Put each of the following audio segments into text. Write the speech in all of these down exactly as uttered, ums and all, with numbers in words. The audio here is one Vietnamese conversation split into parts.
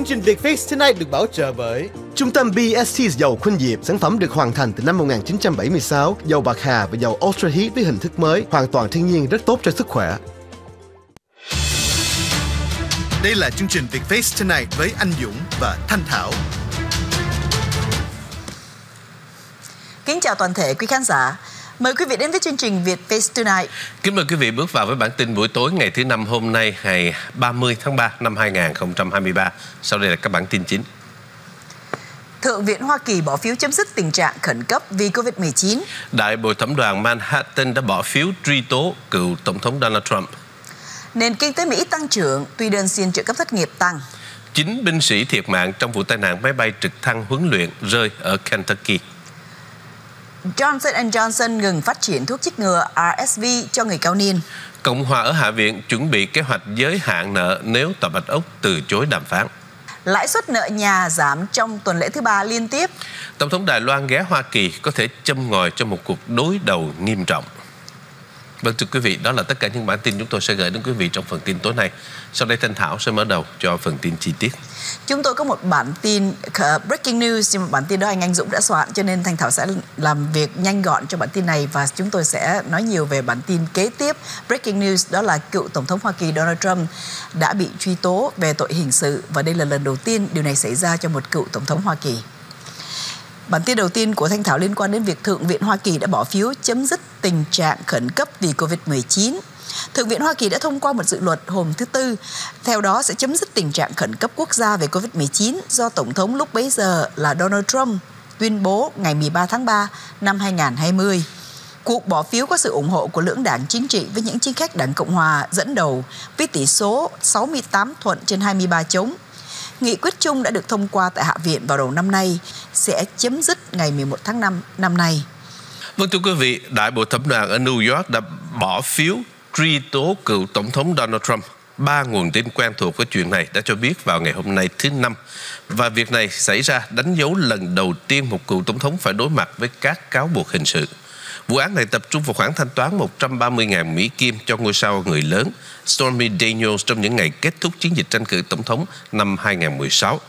trình Việt Fix Tonight được bảo trợ bởi Trung tâm bê ét tê dầu Khuynh Diệp, sản phẩm được hoàn thành từ năm một nghìn chín trăm bảy mươi sáu, dầu bạc hà và dầu Ultra Heat với hình thức mới, hoàn toàn thiên nhiên, rất tốt cho sức khỏe. Đây là chương trình Việt Fix Tonight với anh Dũng và Thanh Thảo. Kính chào toàn thể quý khán giả. Mời quý vị đến với chương trình Việt Face Tonight. Kính mời quý vị bước vào với bản tin buổi tối ngày thứ năm hôm nay, ngày ba mươi tháng ba năm hai nghìn không trăm hai mươi ba. Sau đây là các bản tin chính. Thượng viện Hoa Kỳ bỏ phiếu chấm dứt tình trạng khẩn cấp vì Covid mười chín. Đại bồi thẩm đoàn Manhattan đã bỏ phiếu truy tố cựu Tổng thống Donald Trump. Nền kinh tế Mỹ tăng trưởng, tuy đơn xin trợ cấp thất nghiệp tăng. Chín binh sĩ thiệt mạng trong vụ tai nạn máy bay trực thăng huấn luyện rơi ở Kentucky. Johnson and Johnson ngừng phát triển thuốc chích ngừa R S V cho người cao niên. Cộng hòa ở Hạ viện chuẩn bị kế hoạch giới hạn nợ nếu Tòa Bạch Ốc từ chối đàm phán. Lãi suất nợ nhà giảm trong tuần lễ thứ ba liên tiếp. Tổng thống Đài Loan ghé Hoa Kỳ có thể châm ngòi cho một cuộc đối đầu nghiêm trọng. Vâng thưa quý vị, đó là tất cả những bản tin chúng tôi sẽ gửi đến quý vị trong phần tin tối nay. Sau đây Thanh Thảo sẽ mở đầu cho phần tin chi tiết. Chúng tôi có một bản tin uh, breaking news, nhưng mà bản tin đó anh Anh Dũng đã soạn, cho nên Thanh Thảo sẽ làm việc nhanh gọn cho bản tin này và chúng tôi sẽ nói nhiều về bản tin kế tiếp. Breaking news đó là cựu Tổng thống Hoa Kỳ Donald Trump đã bị truy tố về tội hình sự và đây là lần đầu tiên điều này xảy ra cho một cựu Tổng thống Hoa Kỳ. Bản tin đầu tiên của Thanh Thảo liên quan đến việc Thượng viện Hoa Kỳ đã bỏ phiếu chấm dứt tình trạng khẩn cấp vì Covid mười chín. Thượng viện Hoa Kỳ đã thông qua một dự luật hôm thứ Tư, theo đó sẽ chấm dứt tình trạng khẩn cấp quốc gia về Covid mười chín do Tổng thống lúc bấy giờ là Donald Trump tuyên bố ngày mười ba tháng ba năm hai nghìn không trăm hai mươi. Cuộc bỏ phiếu có sự ủng hộ của lưỡng đảng chính trị với những chính khách Đảng Cộng Hòa dẫn đầu với tỷ số sáu mươi tám thuận trên hai mươi ba chống. Nghị quyết chung đã được thông qua tại Hạ viện vào đầu năm nay, sẽ chấm dứt ngày mười một tháng năm năm nay. Vâng thưa quý vị, Đại bồi thẩm đoàn ở New York đã bỏ phiếu truy tố cựu Tổng thống Donald Trump. Ba nguồn tin quen thuộc với chuyện này đã cho biết vào ngày hôm nay thứ Năm. Và việc này xảy ra đánh dấu lần đầu tiên một cựu Tổng thống phải đối mặt với các cáo buộc hình sự. Vụ án này tập trung vào khoản thanh toán một trăm ba mươi nghìn Mỹ Kim cho ngôi sao người lớn Stormy Daniels trong những ngày kết thúc chiến dịch tranh cử Tổng thống năm hai nghìn không trăm mười sáu.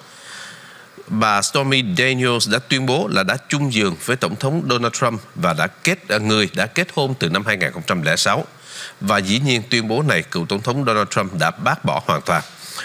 Bà Stormy Daniels đã tuyên bố là đã chung giường với Tổng thống Donald Trump và đã kết người đã kết hôn từ năm hai nghìn không trăm lẻ sáu. Và dĩ nhiên tuyên bố này cựu Tổng thống Donald Trump đã bác bỏ hoàn toàn.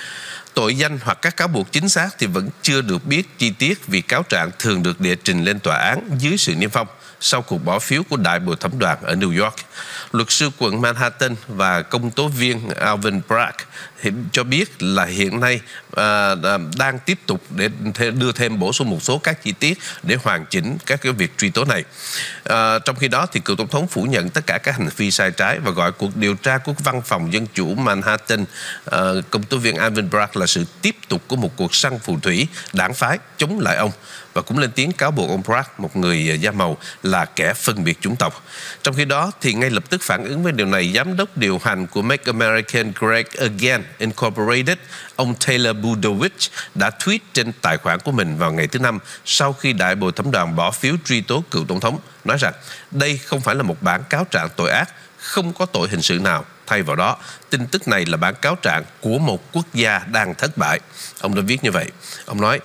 Tội danh hoặc các cáo buộc chính xác thì vẫn chưa được biết chi tiết vì cáo trạng thường được đệ trình lên tòa án dưới sự niêm phong sau cuộc bỏ phiếu của Đại bồi thẩm đoàn ở New York. Luật sư quận Manhattan và công tố viên Alvin Bragg cho biết là hiện nay à, đang tiếp tục để đưa thêm bổ sung một số các chi tiết để hoàn chỉnh các cái việc truy tố này. À, trong khi đó thì cựu tổng thống phủ nhận tất cả các hành vi sai trái và gọi cuộc điều tra của văn phòng dân chủ Manhattan, à, công tố viên Alvin Bragg là sự tiếp tục của một cuộc săn phù thủy đảng phái chống lại ông và cũng lên tiếng cáo buộc ông Bragg, một người da màu, là kẻ phân biệt chủng tộc. Trong khi đó thì ngay lập tức phản ứng với điều này, giám đốc điều hành của Make America Great Again Incorporated, ông Taylor Budowich đã tweet trên tài khoản của mình vào ngày thứ Năm sau khi Đại bồi thẩm đoàn bỏ phiếu truy tố cựu tổng thống, nói rằng đây không phải là một bản cáo trạng tội ác, không có tội hình sự nào. Thay vào đó, tin tức này là bản cáo trạng của một quốc gia đang thất bại. Ông đã viết như vậy. Ông nói,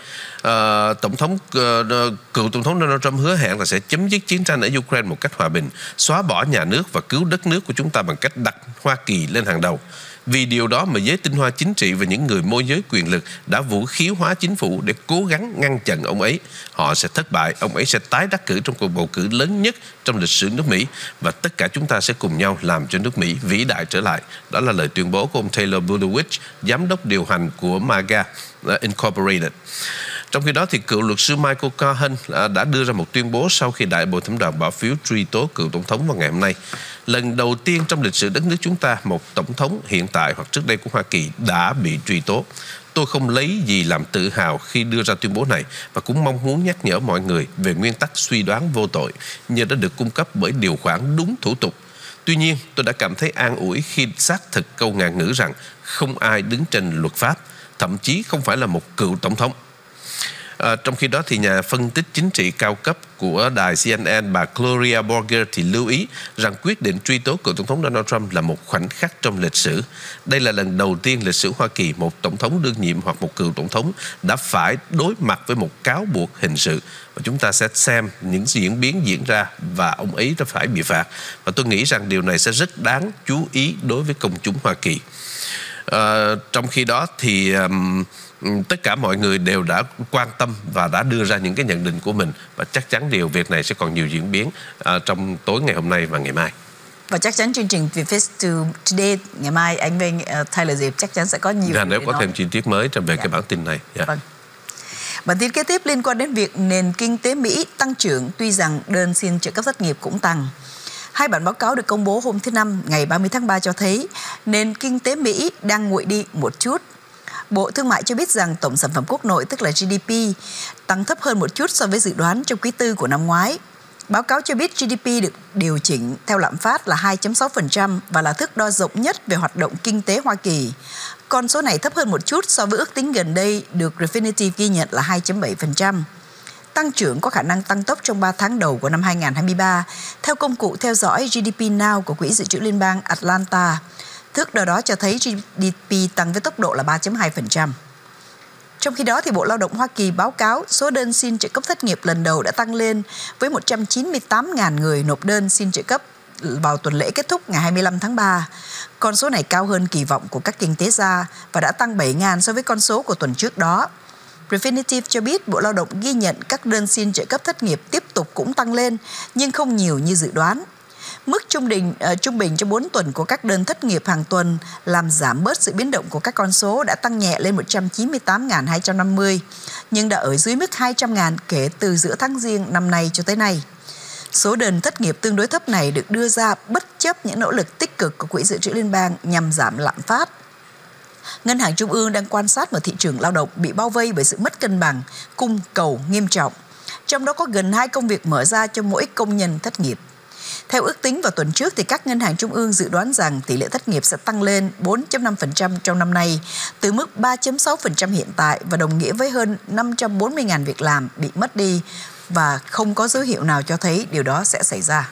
uh, tổng thống uh, cựu tổng thống Donald Trump hứa hẹn là sẽ chấm dứt chiến tranh ở Ukraine một cách hòa bình, xóa bỏ nhà nước và cứu đất nước của chúng ta bằng cách đặt Hoa Kỳ lên hàng đầu. Vì điều đó mà giới tinh hoa chính trị và những người môi giới quyền lực đã vũ khí hóa chính phủ để cố gắng ngăn chặn ông ấy. Họ sẽ thất bại, ông ấy sẽ tái đắc cử trong cuộc bầu cử lớn nhất trong lịch sử nước Mỹ và tất cả chúng ta sẽ cùng nhau làm cho nước Mỹ vĩ đại trở lại. Đó là lời tuyên bố của ông Taylor Budowich, giám đốc điều hành của MAGA Incorporated. Trong khi đó thì cựu luật sư Michael Cohen đã đưa ra một tuyên bố sau khi Đại bồi thẩm đoàn bỏ phiếu truy tố cựu tổng thống vào ngày hôm nay. Lần đầu tiên trong lịch sử đất nước chúng ta, một tổng thống hiện tại hoặc trước đây của Hoa Kỳ đã bị truy tố. Tôi không lấy gì làm tự hào khi đưa ra tuyên bố này và cũng mong muốn nhắc nhở mọi người về nguyên tắc suy đoán vô tội như đã được cung cấp bởi điều khoản đúng thủ tục. Tuy nhiên, tôi đã cảm thấy an ủi khi xác thực câu ngạn ngữ rằng không ai đứng trên luật pháp, thậm chí không phải là một cựu tổng thống. À, trong khi đó thì nhà phân tích chính trị cao cấp của đài C N N bà Gloria Borger thì lưu ý rằng quyết định truy tố cựu tổng thống Donald Trump là một khoảnh khắc trong lịch sử. Đây là lần đầu tiên lịch sử Hoa Kỳ một tổng thống đương nhiệm hoặc một cựu tổng thống đã phải đối mặt với một cáo buộc hình sự. Và chúng ta sẽ xem những diễn biến diễn ra và ông ấy đã phải bị phạt. Và tôi nghĩ rằng điều này sẽ rất đáng chú ý đối với công chúng Hoa Kỳ. À, trong khi đó thì um, tất cả mọi người đều đã quan tâm và đã đưa ra những cái nhận định của mình, và chắc chắn điều việc này sẽ còn nhiều diễn biến uh, trong tối ngày hôm nay và ngày mai. Và chắc chắn chương trình Vietfast Today ngày mai anh Vinh, uh, Tyler Diệp chắc chắn sẽ có nhiều. Và nếu có nói. thêm chi tiết mới về yeah. cái bản tin này. Yeah. Vâng. Bản tin kế tiếp liên quan đến việc nền kinh tế Mỹ tăng trưởng tuy rằng đơn xin trợ cấp thất nghiệp cũng tăng. Hai bản báo cáo được công bố hôm thứ Năm ngày ba mươi tháng ba cho thấy nền kinh tế Mỹ đang nguội đi một chút. Bộ Thương mại cho biết rằng tổng sản phẩm quốc nội tức là G D P tăng thấp hơn một chút so với dự đoán trong quý tư của năm ngoái. Báo cáo cho biết G D P được điều chỉnh theo lạm phát là hai phẩy sáu phần trăm và là thước đo rộng nhất về hoạt động kinh tế Hoa Kỳ. Con số này thấp hơn một chút so với ước tính gần đây được Refinitiv ghi nhận là hai phẩy bảy phần trăm. Tăng trưởng có khả năng tăng tốc trong ba tháng đầu của năm hai không hai ba, theo công cụ theo dõi G D P Now của Quỹ Dự trữ Liên bang Atlanta. Thước đo đó cho thấy G D P tăng với tốc độ là ba phẩy hai phần trăm. Trong khi đó, thì Bộ Lao động Hoa Kỳ báo cáo số đơn xin trợ cấp thất nghiệp lần đầu đã tăng lên với một trăm chín mươi tám nghìn người nộp đơn xin trợ cấp vào tuần lễ kết thúc ngày hai mươi lăm tháng ba. Con số này cao hơn kỳ vọng của các kinh tế gia và đã tăng bảy nghìn so với con số của tuần trước đó. Refinitiv cho biết Bộ Lao động ghi nhận các đơn xin trợ cấp thất nghiệp tiếp tục cũng tăng lên, nhưng không nhiều như dự đoán. Mức trung bình, uh, trung bình cho bốn tuần của các đơn thất nghiệp hàng tuần làm giảm bớt sự biến động của các con số đã tăng nhẹ lên một trăm chín mươi tám nghìn hai trăm năm mươi, nhưng đã ở dưới mức hai trăm nghìn kể từ giữa tháng Giêng năm nay cho tới nay. Số đơn thất nghiệp tương đối thấp này được đưa ra bất chấp những nỗ lực tích cực của Quỹ Dự trữ Liên bang nhằm giảm lạm phát. Ngân hàng Trung ương đang quan sát một thị trường lao động bị bao vây bởi sự mất cân bằng, cung cầu nghiêm trọng. Trong đó có gần hai công việc mở ra cho mỗi công nhân thất nghiệp. Theo ước tính vào tuần trước, thì các ngân hàng trung ương dự đoán rằng tỷ lệ thất nghiệp sẽ tăng lên bốn phẩy năm phần trăm trong năm nay, từ mức ba phẩy sáu phần trăm hiện tại và đồng nghĩa với hơn năm trăm bốn mươi nghìn việc làm bị mất đi và không có dấu hiệu nào cho thấy điều đó sẽ xảy ra.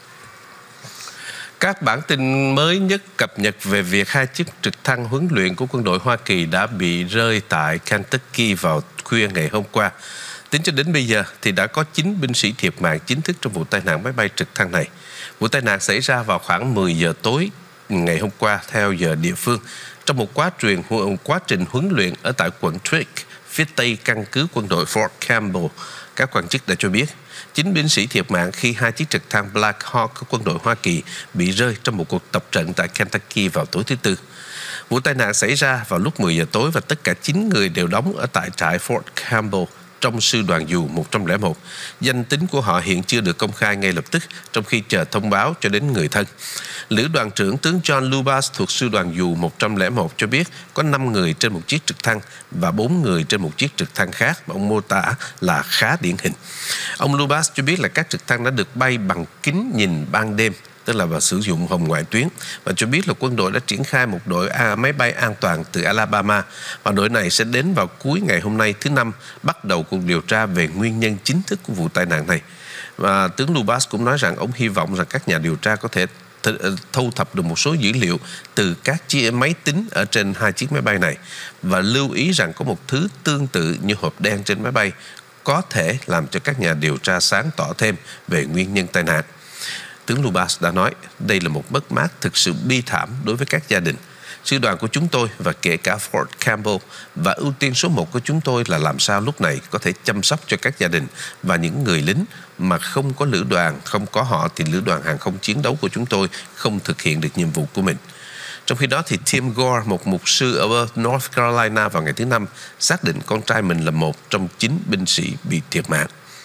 Các bản tin mới nhất cập nhật về việc hai chiếc trực thăng huấn luyện của quân đội Hoa Kỳ đã bị rơi tại Kentucky vào khuya ngày hôm qua. Tính cho đến bây giờ thì đã có chín binh sĩ thiệt mạng chính thức trong vụ tai nạn máy bay trực thăng này. Vụ tai nạn xảy ra vào khoảng mười giờ tối ngày hôm qua theo giờ địa phương, trong một quá trình, quá trình huấn luyện ở tại quận Trick, phía tây căn cứ quân đội Fort Campbell. Các quan chức đã cho biết chín binh sĩ thiệt mạng khi hai chiếc trực thăng Black Hawk của quân đội Hoa Kỳ bị rơi trong một cuộc tập trận tại Kentucky vào tối thứ Tư. Vụ tai nạn xảy ra vào lúc mười giờ tối và tất cả chín người đều đóng ở tại trại Fort Campbell trong sư đoàn dù một không không một. Danh tính của họ hiện chưa được công khai ngay lập tức trong khi chờ thông báo cho đến người thân. Lữ đoàn trưởng tướng John Lubas thuộc sư đoàn dù một không không một cho biết có năm người trên một chiếc trực thăng và bốn người trên một chiếc trực thăng khác mà ông mô tả là khá điển hình. Ông Lubas cho biết là các trực thăng đã được bay bằng kính nhìn ban đêm, tức là và sử dụng hồng ngoại tuyến, và cho biết là quân đội đã triển khai một đội máy bay an toàn từ Alabama, và đội này sẽ đến vào cuối ngày hôm nay thứ Năm bắt đầu cuộc điều tra về nguyên nhân chính thức của vụ tai nạn này. Và tướng Lubas cũng nói rằng ông hy vọng rằng các nhà điều tra có thể thu thập được một số dữ liệu từ các chiếc máy tính ở trên hai chiếc máy bay này, và lưu ý rằng có một thứ tương tự như hộp đen trên máy bay có thể làm cho các nhà điều tra sáng tỏ thêm về nguyên nhân tai nạn. Tướng Lubas đã nói, đây là một mất mát thực sự bi thảm đối với các gia đình. Sư đoàn của chúng tôi và kể cả Fort Campbell và ưu tiên số một của chúng tôi là làm sao lúc này có thể chăm sóc cho các gia đình và những người lính mà không có lữ đoàn, không có họ thì lữ đoàn hàng không chiến đấu của chúng tôi không thực hiện được nhiệm vụ của mình. Trong khi đó thì Tim Gore, một mục sư ở North Carolina vào ngày thứ Năm, xác định con trai mình là một trong chín binh sĩ bị thiệt mạng.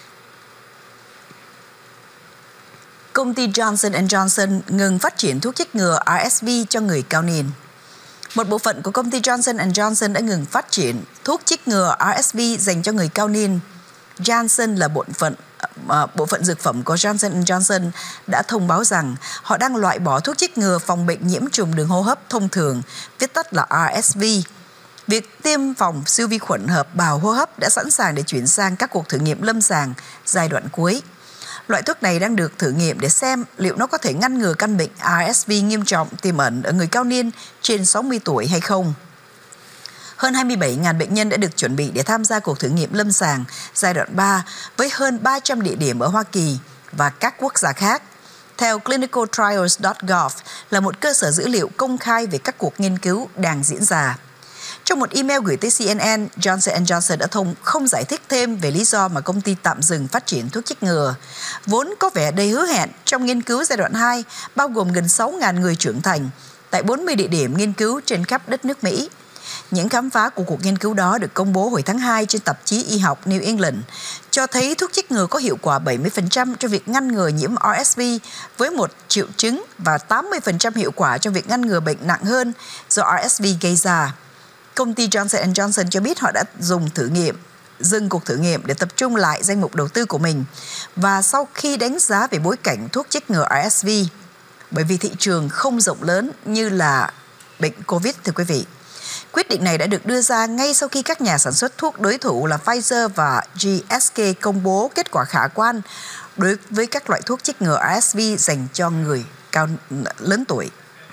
Công ty Johnson and Johnson ngừng phát triển thuốc chích ngừa R S V cho người cao niên. Một bộ phận của công ty Johnson and Johnson đã ngừng phát triển thuốc chích ngừa R S V dành cho người cao niên. Janssen là bộ phận uh, bộ phận dược phẩm của Johnson and Johnson đã thông báo rằng họ đang loại bỏ thuốc chích ngừa phòng bệnh nhiễm trùng đường hô hấp thông thường, viết tắt là R S V. Việc tiêm phòng siêu vi khuẩn hợp bào hô hấp đã sẵn sàng để chuyển sang các cuộc thử nghiệm lâm sàng giai đoạn cuối. Loại thuốc này đang được thử nghiệm để xem liệu nó có thể ngăn ngừa căn bệnh R S V nghiêm trọng tiềm ẩn ở người cao niên trên sáu mươi tuổi hay không. Hơn hai mươi bảy nghìn bệnh nhân đã được chuẩn bị để tham gia cuộc thử nghiệm lâm sàng giai đoạn ba với hơn ba trăm địa điểm ở Hoa Kỳ và các quốc gia khác. Theo clinical trials chấm gov là một cơ sở dữ liệu công khai về các cuộc nghiên cứu đang diễn ra. Trong một email gửi tới C N N, Johnson and Johnson đã thông không giải thích thêm về lý do mà công ty tạm dừng phát triển thuốc chích ngừa. Vốn có vẻ đầy hứa hẹn trong nghiên cứu giai đoạn hai, bao gồm gần sáu nghìn người trưởng thành tại bốn mươi địa điểm nghiên cứu trên khắp đất nước Mỹ. Những khám phá của cuộc nghiên cứu đó được công bố hồi tháng hai trên tạp chí y học New England, cho thấy thuốc chích ngừa có hiệu quả bảy mươi phần trăm cho việc ngăn ngừa nhiễm R S V với một triệu chứng và tám mươi phần trăm hiệu quả cho việc ngăn ngừa bệnh nặng hơn do R S V gây ra. Công ty Johnson and Johnson cho biết họ đã dùng thử nghiệm, dừng cuộc thử nghiệm để tập trung lại danh mục đầu tư của mình và sau khi đánh giá về bối cảnh thuốc chích ngừa R S V, bởi vì thị trường không rộng lớn như là bệnh Covid, thưa quý vị. Quyết định này đã được đưa ra ngay sau khi các nhà sản xuất thuốc đối thủ là Pfizer và G S K công bố kết quả khả quan đối với các loại thuốc chích ngừa R S V dành cho người cao lớn tuổi.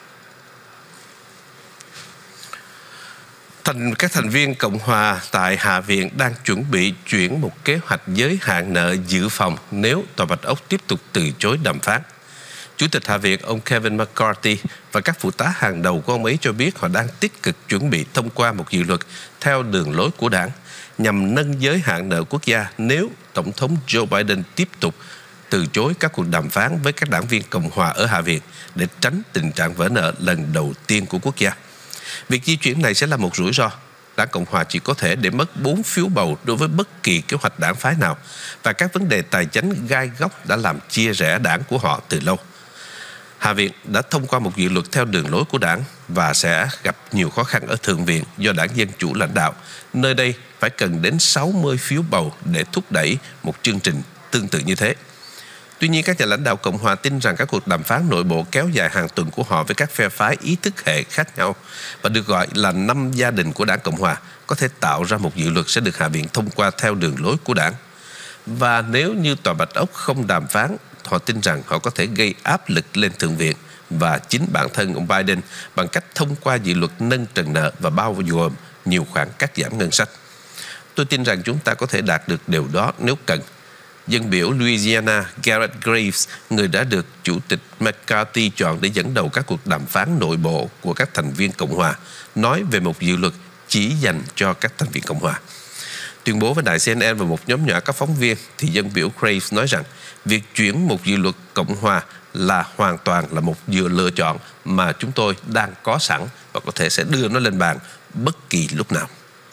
Thành các thành viên Cộng hòa tại Hạ viện đang chuẩn bị chuyển một kế hoạch giới hạn nợ dự phòng nếu Tòa Bạch Ốc tiếp tục từ chối đàm phán. Chủ tịch Hạ viện ông Kevin McCarthy và các phụ tá hàng đầu của ông ấy cho biết họ đang tích cực chuẩn bị thông qua một dự luật theo đường lối của đảng nhằm nâng giới hạn nợ quốc gia nếu Tổng thống Joe Biden tiếp tục từ chối các cuộc đàm phán với các đảng viên Cộng hòa ở Hạ viện để tránh tình trạng vỡ nợ lần đầu tiên của quốc gia. Việc di chuyển này sẽ là một rủi ro. Đảng Cộng hòa chỉ có thể để mất bốn phiếu bầu đối với bất kỳ kế hoạch đảng phái nào và các vấn đề tài chính gai góc đã làm chia rẽ đảng của họ từ lâu. Hạ viện đã thông qua một dự luật theo đường lối của đảng và sẽ gặp nhiều khó khăn ở Thượng viện do đảng Dân Chủ lãnh đạo. Nơi đây phải cần đến sáu mươi phiếu bầu để thúc đẩy một chương trình tương tự như thế. Tuy nhiên, các nhà lãnh đạo Cộng hòa tin rằng các cuộc đàm phán nội bộ kéo dài hàng tuần của họ với các phe phái ý thức hệ khác nhau và được gọi là năm gia đình của đảng Cộng hòa có thể tạo ra một dự luật sẽ được Hạ viện thông qua theo đường lối của đảng. Và nếu như Tòa Bạch Ốc không đàm phán, họ tin rằng họ có thể gây áp lực lên Thượng viện và chính bản thân ông Biden bằng cách thông qua dự luật nâng trần nợ và bao gồm nhiều khoản cắt giảm ngân sách. Tôi tin rằng chúng ta có thể đạt được điều đó nếu cần. Dân biểu Louisiana Garrett Graves, người đã được Chủ tịch McCarthy chọn để dẫn đầu các cuộc đàm phán nội bộ của các thành viên Cộng hòa, nói về một dự luật chỉ dành cho các thành viên Cộng hòa. Tuyên bố với đài C N N và một nhóm nhỏ các phóng viên, thì dân biểu Graves nói rằng việc chuyển một dự luật Cộng hòa là hoàn toàn là một dự lựa chọn mà chúng tôi đang có sẵn và có thể sẽ đưa nó lên bàn bất kỳ lúc nào.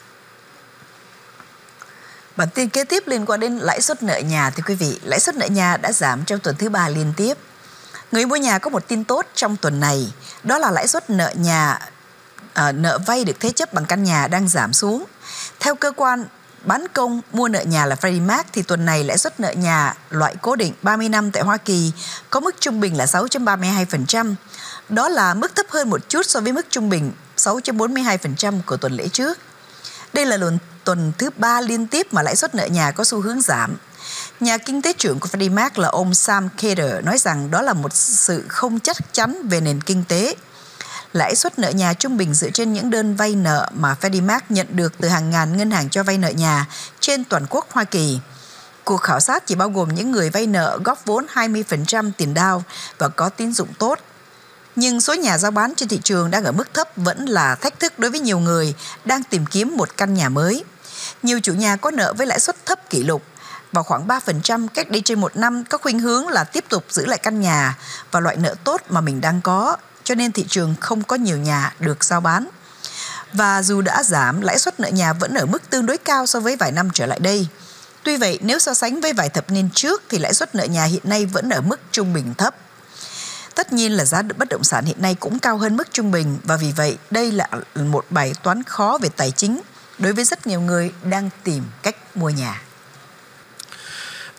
Bản tin kế tiếp liên quan đến lãi suất nợ nhà, thưa quý vị. Lãi suất nợ nhà đã giảm trong tuần thứ ba liên tiếp. Người mua nhà có một tin tốt trong tuần này, đó là lãi suất nợ nhà, à, nợ vay được thế chấp bằng căn nhà đang giảm xuống. Theo cơ quan bán công mua nợ nhà là Freddie Mac, thì tuần này lãi suất nợ nhà loại cố định ba mươi năm tại Hoa Kỳ có mức trung bình là sáu phẩy ba mươi hai phần trăm. Đó là mức thấp hơn một chút so với mức trung bình sáu phẩy bốn mươi hai phần trăm của tuần lễ trước. Đây là lần tuần thứ ba liên tiếp mà lãi suất nợ nhà có xu hướng giảm. Nhà kinh tế trưởng của Freddie Mac là ông Sam Khader nói rằng đó là một sự không chắc chắn về nền kinh tế. Lãi suất nợ nhà trung bình dựa trên những đơn vay nợ mà Freddie Mac nhận được từ hàng ngàn ngân hàng cho vay nợ nhà trên toàn quốc Hoa Kỳ. Cuộc khảo sát chỉ bao gồm những người vay nợ góp vốn hai mươi phần trăm tiền down và có tín dụng tốt. Nhưng số nhà giao bán trên thị trường đang ở mức thấp vẫn là thách thức đối với nhiều người đang tìm kiếm một căn nhà mới. Nhiều chủ nhà có nợ với lãi suất thấp kỷ lục và khoảng ba phần trăm cách đây trên một năm có khuynh hướng là tiếp tục giữ lại căn nhà và loại nợ tốt mà mình đang có, cho nên thị trường không có nhiều nhà được giao bán. Và dù đã giảm, lãi suất nợ nhà vẫn ở mức tương đối cao so với vài năm trở lại đây. Tuy vậy, nếu so sánh với vài thập niên trước thì lãi suất nợ nhà hiện nay vẫn ở mức trung bình thấp. Tất nhiên là giá bất động sản hiện nay cũng cao hơn mức trung bình và vì vậy đây là một bài toán khó về tài chính đối với rất nhiều người đang tìm cách mua nhà.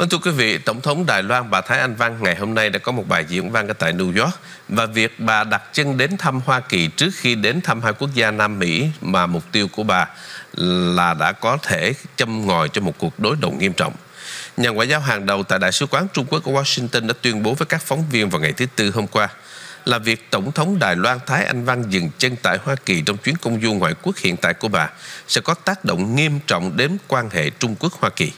Vâng, thưa quý vị, Tổng thống Đài Loan bà Thái Anh Văn ngày hôm nay đã có một bài diễn văn ở tại New York, và việc bà đặt chân đến thăm Hoa Kỳ trước khi đến thăm hai quốc gia Nam Mỹ mà mục tiêu của bà là đã có thể châm ngòi cho một cuộc đối đầu nghiêm trọng. Nhà ngoại giao hàng đầu tại Đại sứ quán Trung Quốc ở Washington đã tuyên bố với các phóng viên vào ngày thứ Tư hôm qua là việc Tổng thống Đài Loan Thái Anh Văn dừng chân tại Hoa Kỳ trong chuyến công du ngoại quốc hiện tại của bà sẽ có tác động nghiêm trọng đến quan hệ Trung Quốc-Hoa Kỳ.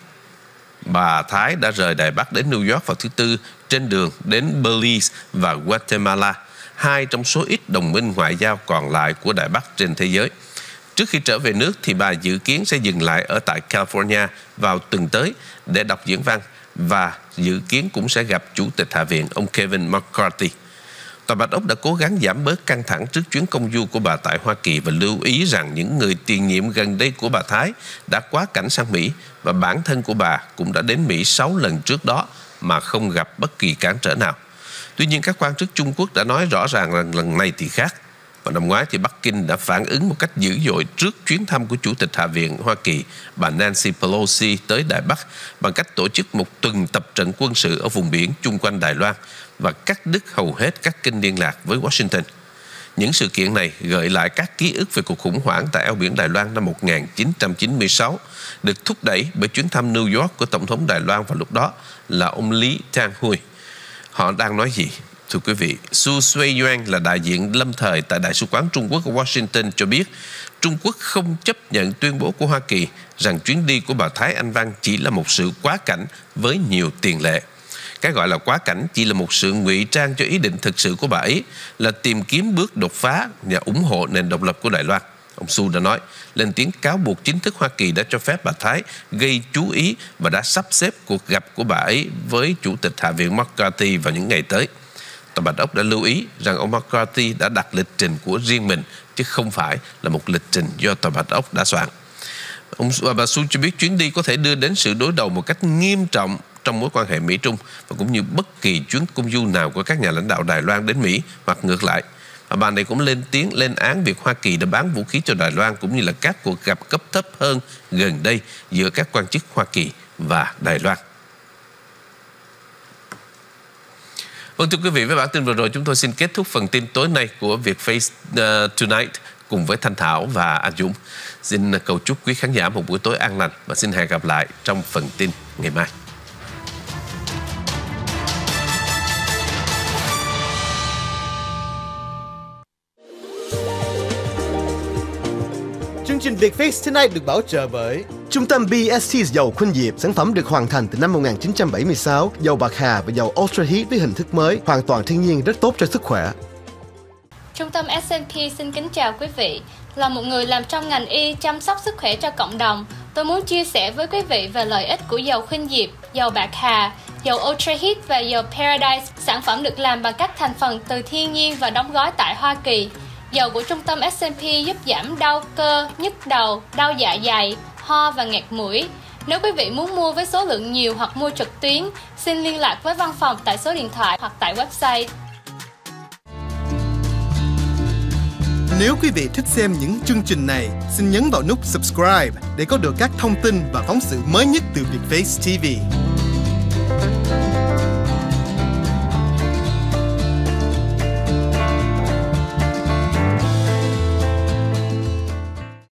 Bà Thái đã rời Đài Bắc đến New York vào thứ Tư trên đường đến Belize và Guatemala, hai trong số ít đồng minh ngoại giao còn lại của Đài Bắc trên thế giới. Trước khi trở về nước thì bà dự kiến sẽ dừng lại ở tại California vào tuần tới để đọc diễn văn và dự kiến cũng sẽ gặp Chủ tịch Hạ viện ông Kevin McCarthy. Tòa Bạch Ốc đã cố gắng giảm bớt căng thẳng trước chuyến công du của bà tại Hoa Kỳ và lưu ý rằng những người tiền nhiệm gần đây của bà Thái đã quá cảnh sang Mỹ và bản thân của bà cũng đã đến Mỹ sáu lần trước đó mà không gặp bất kỳ cản trở nào. Tuy nhiên, các quan chức Trung Quốc đã nói rõ ràng rằng lần này thì khác. Và năm ngoái thì Bắc Kinh đã phản ứng một cách dữ dội trước chuyến thăm của Chủ tịch Hạ viện Hoa Kỳ bà Nancy Pelosi tới Đài Bắc bằng cách tổ chức một tuần tập trận quân sự ở vùng biển chung quanh Đài Loan và cắt đứt hầu hết các kênh liên lạc với Washington. Những sự kiện này gợi lại các ký ức về cuộc khủng hoảng tại eo biển Đài Loan năm một nghìn chín trăm chín mươi sáu, được thúc đẩy bởi chuyến thăm New York của Tổng thống Đài Loan vào lúc đó là ông Lý Tang-hui. Họ đang nói gì? Thưa quý vị, Su Sui-yuan là đại diện lâm thời tại Đại sứ quán Trung Quốc ở Washington cho biết Trung Quốc không chấp nhận tuyên bố của Hoa Kỳ rằng chuyến đi của bà Thái Anh Văn chỉ là một sự quá cảnh với nhiều tiền lệ. Cái gọi là quá cảnh chỉ là một sự ngụy trang cho ý định thực sự của bà ấy là tìm kiếm bước đột phá và ủng hộ nền độc lập của Đài Loan. Ông Su đã nói, lên tiếng cáo buộc chính thức Hoa Kỳ đã cho phép bà Thái gây chú ý và đã sắp xếp cuộc gặp của bà ấy với Chủ tịch Hạ viện McCarthy vào những ngày tới. Tòa Bạch Ốc đã lưu ý rằng ông McCarthy đã đặt lịch trình của riêng mình chứ không phải là một lịch trình do Tòa Bạch Ốc đã soạn. Ông bà Su cho biết chuyến đi có thể đưa đến sự đối đầu một cách nghiêm trọng trong mối quan hệ Mỹ-Trung và cũng như bất kỳ chuyến công du nào của các nhà lãnh đạo Đài Loan đến Mỹ hoặc ngược lại. Và bà này cũng lên tiếng lên án việc Hoa Kỳ đã bán vũ khí cho Đài Loan cũng như là các cuộc gặp cấp thấp hơn gần đây giữa các quan chức Hoa Kỳ và Đài Loan. Vâng, thưa quý vị, với bản tin vừa rồi chúng tôi xin kết thúc phần tin tối nay của Vietface uh, Tonight cùng với Thanh Thảo và Anh Dũng. Xin cầu chúc quý khán giả một buổi tối an lành và xin hẹn gặp lại trong phần tin ngày mai. Chương trình Vietface Tonight được bảo trợ bởi Trung tâm bê ét tê dầu Khuynh Diệp, sản phẩm được hoàn thành từ năm một nghìn chín trăm bảy mươi sáu, dầu bạc hà và dầu Ultra Heat với hình thức mới, hoàn toàn thiên nhiên, rất tốt cho sức khỏe. Trung tâm ét and pê xin kính chào quý vị. Là một người làm trong ngành y chăm sóc sức khỏe cho cộng đồng, tôi muốn chia sẻ với quý vị về lợi ích của dầu Khuynh Diệp, dầu bạc hà, dầu Ultra Heat và dầu Paradise, sản phẩm được làm bằng các thành phần từ thiên nhiên và đóng gói tại Hoa Kỳ. Dầu của Trung tâm ét and pê giúp giảm đau cơ, nhức đầu, đau dạ dày, ho và nghẹt mũi. Nếu quý vị muốn mua với số lượng nhiều hoặc mua trực tuyến, xin liên lạc với văn phòng tại số điện thoại hoặc tại website. Nếu quý vị thích xem những chương trình này, xin nhấn vào nút subscribe để có được các thông tin và phóng sự mới nhất từ Vietface ti vi.